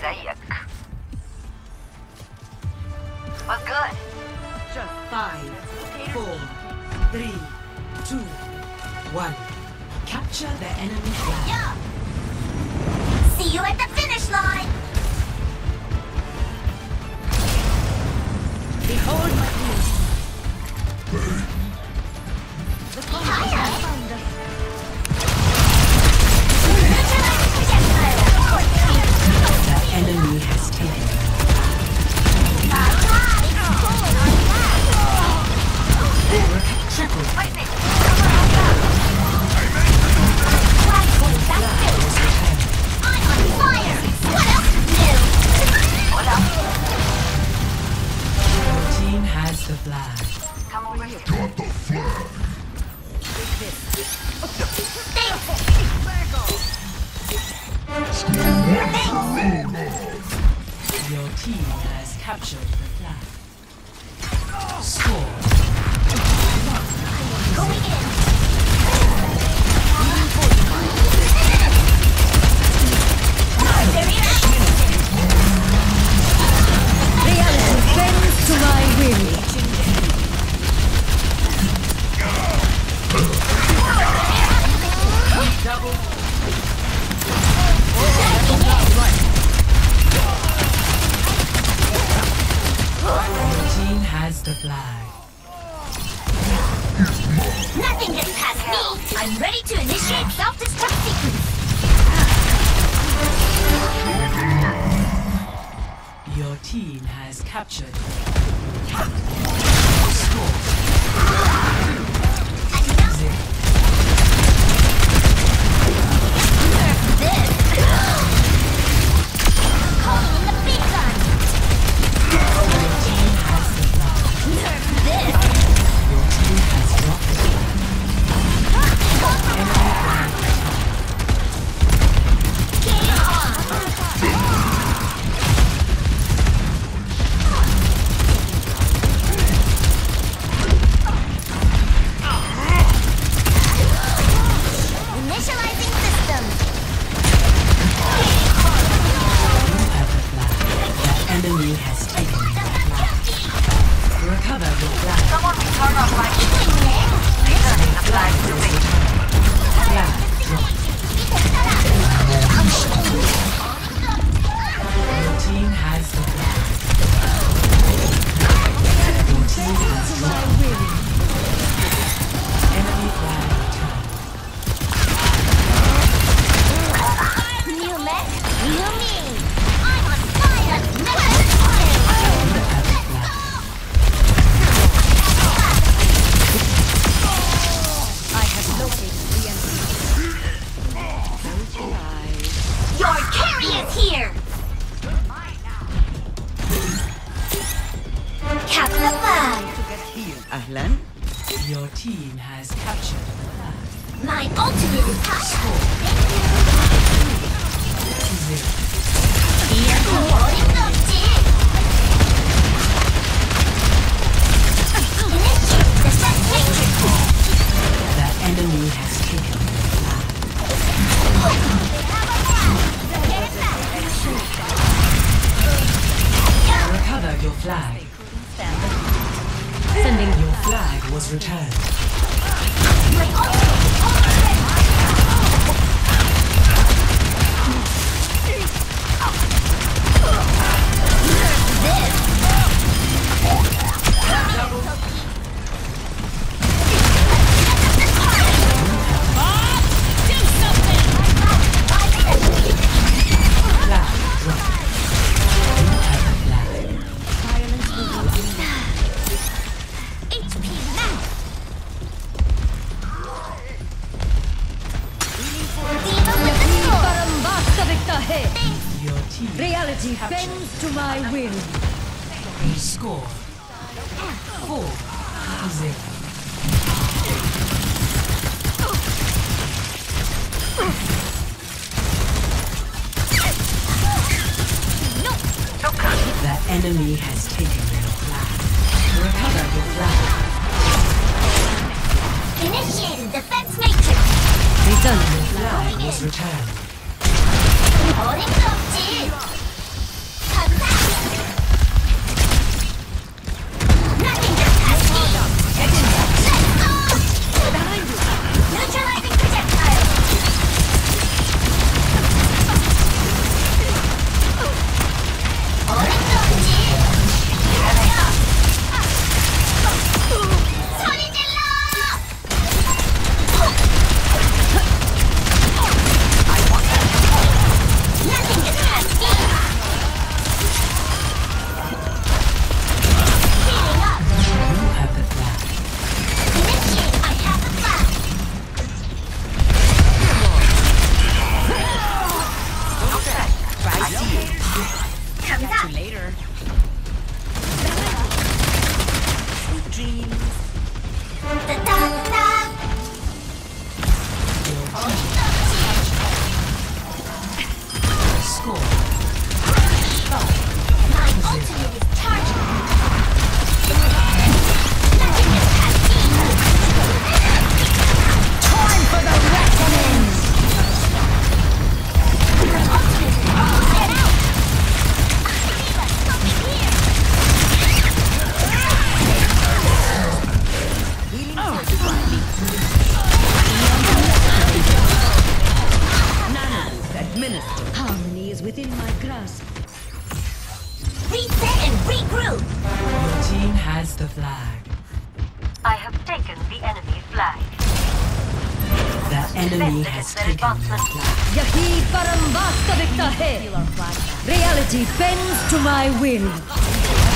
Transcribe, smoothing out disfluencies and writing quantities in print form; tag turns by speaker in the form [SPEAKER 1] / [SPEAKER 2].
[SPEAKER 1] زيك. What's good?
[SPEAKER 2] Just 5, 4, 3, 2, 1. Capture the enemy flag.
[SPEAKER 3] Yeah. See you at the finish line.
[SPEAKER 4] Behold my beauty. The
[SPEAKER 3] Higher.
[SPEAKER 2] The enemy has taken. Triple.
[SPEAKER 3] I'm on fire. What else is new?
[SPEAKER 1] What else?
[SPEAKER 2] Your team has the flag.
[SPEAKER 1] Come over here.
[SPEAKER 5] Got the flag.
[SPEAKER 2] Your team has captured the flag. Score.
[SPEAKER 3] Going in.
[SPEAKER 4] reality bends to my will.
[SPEAKER 2] Your team has the flag.
[SPEAKER 3] Nothing gets past me. I'm ready to initiate self-destruct sequence.
[SPEAKER 2] Your team has captured.
[SPEAKER 3] This. Calling in the big gun.
[SPEAKER 2] Your team has the flag.
[SPEAKER 3] Nerf this.
[SPEAKER 2] Your team has dropped the
[SPEAKER 3] Game on. Initializing system.
[SPEAKER 2] at the flag. The enemy has taken the flag. Recover your flag.
[SPEAKER 1] Someone return our flag.
[SPEAKER 3] Doing it.
[SPEAKER 1] Returning the flag to me.
[SPEAKER 2] Flag dropped. Your team has the flag. Your team has dropped. Enemy flag returned.
[SPEAKER 3] New mech, new me. I'm on fire. Never
[SPEAKER 4] I have located the enemy. Close your eyes.
[SPEAKER 3] Your carry is here. Cap the flag.
[SPEAKER 6] أهلا.
[SPEAKER 2] Your team has captured the flag.
[SPEAKER 3] My ultimate is hot.
[SPEAKER 2] 2-0.
[SPEAKER 3] Holding the jig. Initiate the set matrix.
[SPEAKER 2] The enemy has taken the flag. Recover your flag.
[SPEAKER 4] Sending
[SPEAKER 2] Your flag was returned.
[SPEAKER 3] My ultimate is already.
[SPEAKER 2] Flag dropped. You have the flag.
[SPEAKER 4] violence will be
[SPEAKER 3] HP max. Diva with the score.
[SPEAKER 4] Parambasta Victahe.
[SPEAKER 2] Your team
[SPEAKER 4] Reality bends to my will.
[SPEAKER 2] score 4-0. The enemy has taken your flag. Recover your flag.
[SPEAKER 3] Initiating defense matrix.
[SPEAKER 4] Return.
[SPEAKER 2] Flag was returned.
[SPEAKER 3] Holding the jig.
[SPEAKER 4] within my grasp.
[SPEAKER 3] Reset and regroup.
[SPEAKER 2] Your team has the flag.
[SPEAKER 1] I have taken the enemy flag.
[SPEAKER 2] The enemy has taken the flag.
[SPEAKER 4] Yahi param vastavik hai. Reality bends to my will.